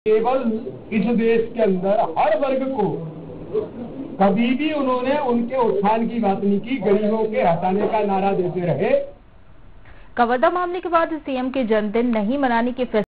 केवल इस देश के अंदर हर वर्ग को कभी भी उन्होंने उनके उत्थान की बात नहीं की, गरीबों के हटाने का नारा देते रहे। कवर्धा मामले के बाद सीएम के जन्मदिन नहीं मनाने के